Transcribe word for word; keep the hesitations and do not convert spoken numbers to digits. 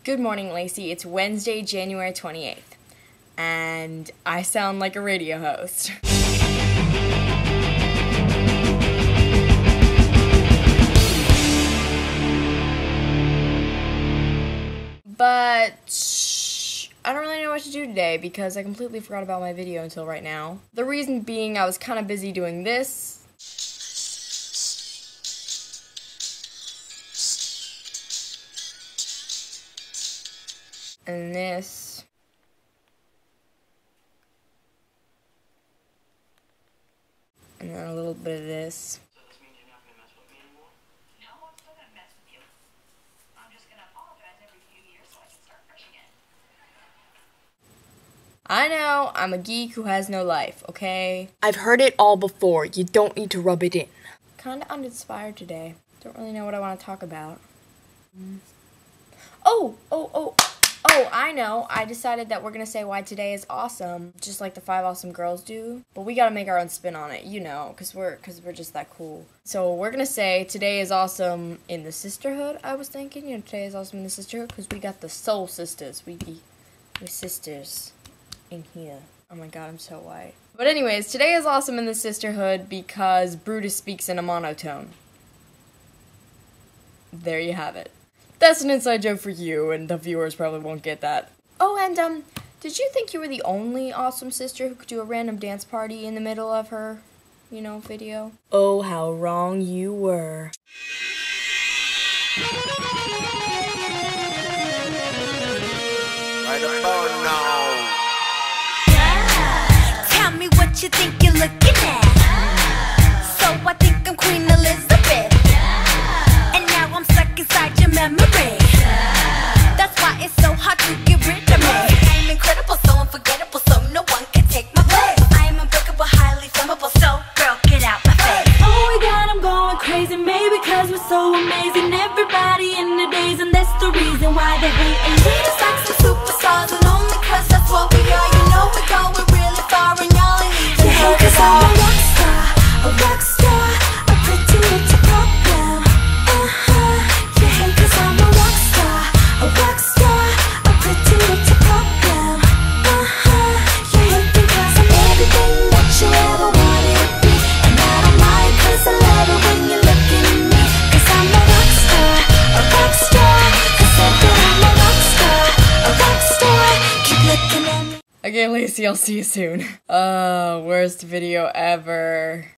Good morning, Lacey. It's Wednesday, January twenty-eighth, and I sound like a radio host. But I don't really know what to do today because I completely forgot about my video until right now. The reason being I was kind of busy doing this. And this. And then a little bit of this. So this means you're not going to mess with me anymore? No, I'm still going to mess with you. I'm just going to apologize every few years so I can start fresh again. I know, I'm a geek who has no life, okay? I've heard it all before. You don't need to rub it in. Kinda uninspired today. Don't really know what I want to talk about. Mm. Oh, oh, oh. Oh, I know. I decided that we're going to say why today is awesome, just like the five awesome girls do. But we got to make our own spin on it, you know, because we're, cause we're just that cool. So we're going to say today is awesome in the sisterhood, I was thinking. You know, today is awesome in the sisterhood because we got the soul sisters. We be we sisters in here. Oh my god, I'm so white. But anyways, today is awesome in the sisterhood because Brutus speaks in a monotone. There you have it. That's an inside joke for you, and the viewers probably won't get that. Oh, and, um, did you think you were the only awesome sister who could do a random dance party in the middle of her, you know, video? Oh, how wrong you were. Right about now. Tell me what you think you're looking at. So I think I'm Queen Elizabeth. And now I'm stuck inside your memory. That's why it's so hard to get rid of me. I'm incredible, so unforgettable, so no one can take my place. I'm unbreakable, highly flammable, so girl, get out my face. Oh my god, I'm going crazy, maybe cause we're so amazing. Everybody in the days, and that's the reason why they hate. And we just like some superstars, and only cause that's what we are. You know we're going really far, and y'all ain't even heard us all. I'm a rock star, a rock star, a pretty little problem. Uh-huh, you hate cause I'm a rock star, a rock star, a pretty little problem. Uh-huh, you hate because I'm everything that you ever wanted to be. And I don't mind cause I love it when you look at me. Cause I'm a rock star, a rock star. Cause I said that I'm a rock star, a rock star. Keep looking at me. Okay, Lacey, I'll see you soon. Uh, worst video ever.